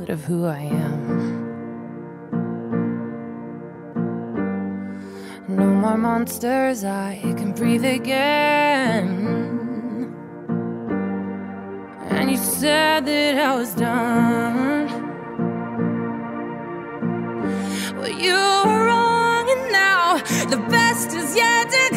part of who I am. No more monsters, I can breathe again. And you said that I was done. Well, you were wrong, and now the best is yet to